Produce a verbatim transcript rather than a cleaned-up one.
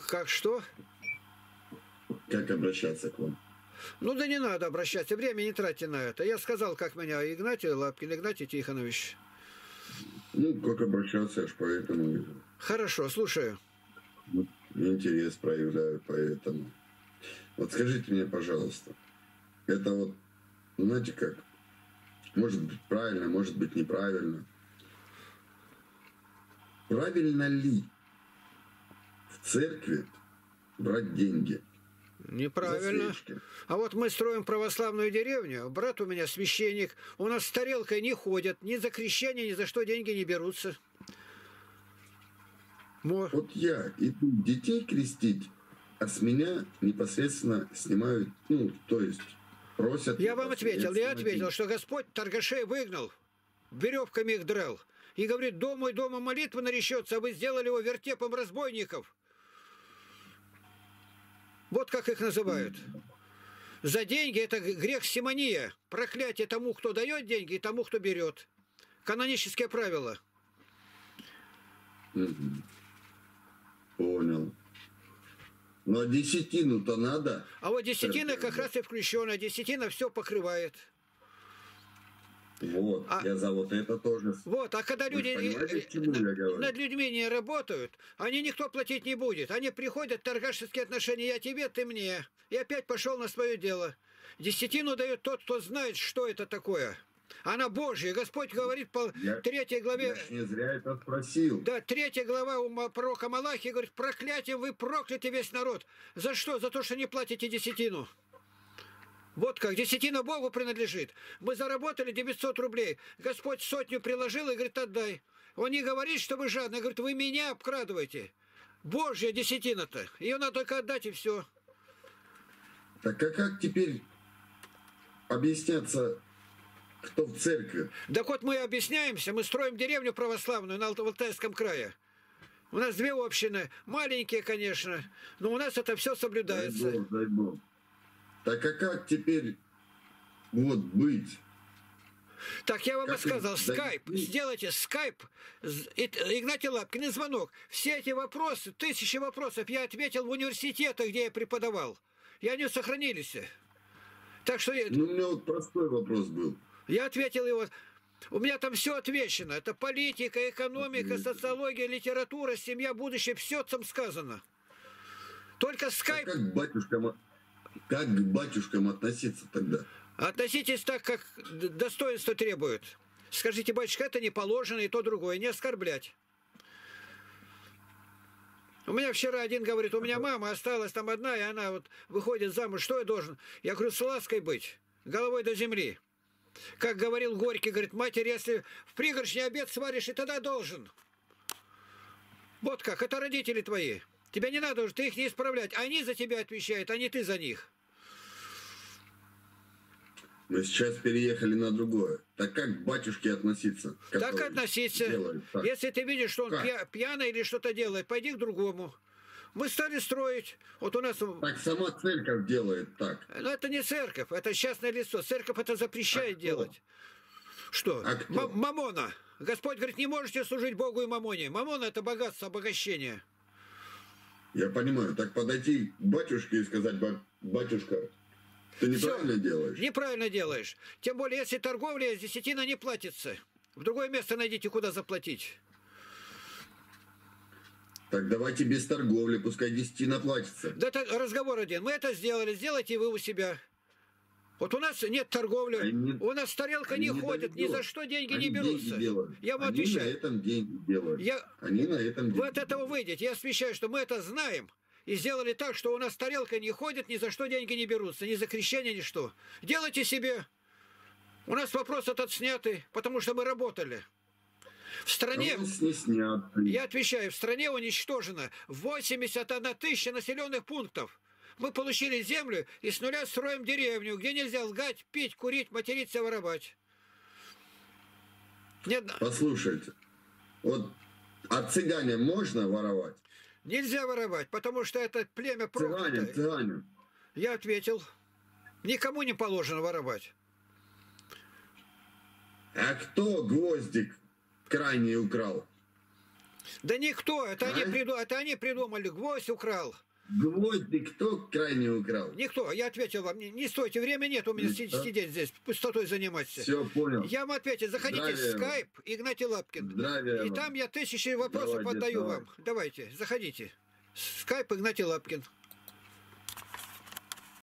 Как что? Как обращаться к вам? Ну да не надо обращаться, время не тратьте на это. Я сказал, как меня Игнатий Лапкин, Игнатий Тихонович. Ну, как обращаться, аж поэтому... Хорошо, слушаю. Вот, интерес проявляю, поэтому... Вот скажите мне, пожалуйста, это вот, знаете как, может быть правильно, может быть неправильно. Правильно ли в церкви брать деньги? Неправильно. А вот мы строим православную деревню, брат у меня священник, у нас с тарелкой не ходят, ни за крещение, ни за что деньги не берутся. Мо... Вот я иду детей крестить, а с меня непосредственно снимают, ну, то есть просят... Я вам ответил, я ответил, что Господь торгашей выгнал, веревками их драл. И говорит, дом мой, дома молитва наречется, а вы сделали его вертепом разбойников. Вот как их называют. За деньги это грех симония. Проклятие тому, кто дает деньги, и тому, кто берет. Канонические правила. Понял. Ну, а десятину-то надо? А вот десятина как раз и включена. Десятина все покрывает. Вот, а, я за вот это тоже... Вот, а когда Вы люди над, над людьми не работают, они никто платить не будет. Они приходят, торгашеские отношения, я тебе, ты мне. И опять пошел на свое дело. Десятину дает тот, кто знает, что это такое. Она Божья. Господь говорит по я, третьей главе... Я не зря это спросил. Да, третья глава у пророка Малахии говорит, проклятием вы прокляты весь народ. За что? За то, что не платите десятину. Вот как, десятина Богу принадлежит. Мы заработали девятьсот рублей. Господь сотню приложил и говорит, отдай. Он не говорит, что вы жадные, говорит, вы меня обкрадываете. Божья десятина-то. Ее надо только отдать и все. Так а как теперь объясняться, кто в церкви? Так вот мы объясняемся, мы строим деревню православную на Алтайском крае. У нас две общины, маленькие, конечно, но у нас это все соблюдается. Дай Бог, дай Бог. Так а как теперь вот быть? Так я вам как и сказал, скайп, дойти? Сделайте скайп, Игнатий Лапкин и звонок. Все эти вопросы, тысячи вопросов я ответил в университетах, где я преподавал. И они сохранились. Так что... Ну, у меня вот простой вопрос был. Я ответил его... У меня там все отвечено. Это политика, экономика, социология, литература, семья, будущее. Все там сказано. Только скайп... А как батюшкам... Как к батюшкам относиться тогда? Относитесь так, как достоинство требует. Скажите, батюшка, это не положено, и то другое. Не оскорблять. У меня вчера один говорит, у меня мама осталась там одна, и она вот выходит замуж. Что я должен? Я говорю, с лаской быть, головой до земли. Как говорил Горький, говорит, матери, если в пригоршне обед сваришь, и тогда должен. Вот как, это родители твои. Тебе не надо уже, ты их не исправлять. Они за тебя отвечают, а не ты за них. Мы сейчас переехали на другое. Так как к батюшке относиться? Так относиться. Так. Если ты видишь, что он как? пьяный или что-то делает, пойди к другому. Мы стали строить. Вот у нас... Так сама церковь делает так. Но это не церковь, это частное лицо. Церковь это запрещает а делать. Что? А кто? Мамона. Господь говорит, не можете служить Богу и мамоне. Мамона это богатство, обогащение. Я понимаю, так подойти к батюшке и сказать, батюшка, ты неправильно Все, делаешь. Неправильно делаешь. Тем более, если торговля, десятина не платится. В другое место найдите, куда заплатить. Так давайте без торговли, пускай десятина платится. Да это разговор один. Мы это сделали, сделайте вы у себя. Вот у нас нет торговли, они, у нас тарелка не ходит, ни за что деньги они не берутся. Деньги я вам они отвечаю. на этом деньги делают. Я... Они на этом Вы от этого выйдете. Я освещаю, что мы это знаем. И сделали так, что у нас тарелка не ходит, ни за что деньги не берутся, ни за крещение, ни что. Делайте себе. У нас вопрос этот снятый, потому что мы работали. В стране, не снят. Я отвечаю, в стране уничтожено восемьдесят одна тысяча населенных пунктов. Мы получили землю и с нуля строим деревню, где нельзя лгать, пить, курить, материться, воровать. Нет... Послушайте, вот от цыгане можно воровать? Нельзя воровать, потому что это племя проклятое. Цыгане, цыгане. Я ответил, никому не положено воровать. А кто гвоздик крайний украл? Да никто, это, А? они, приду, это они придумали, гвоздь украл. Гвоздь ты кто крайне украл? Никто, я ответил вам, не, не стойте, время нет у меня Никто? сидеть здесь, пустотой заниматься. Все, понял. Я вам ответил, заходите в Здравия вам. скайп, Игнатий Лапкин. Здравия И вам. там я тысячи вопросов Давайте, подаю давай. вам. Давайте, заходите. Скайп Игнатий Лапкин.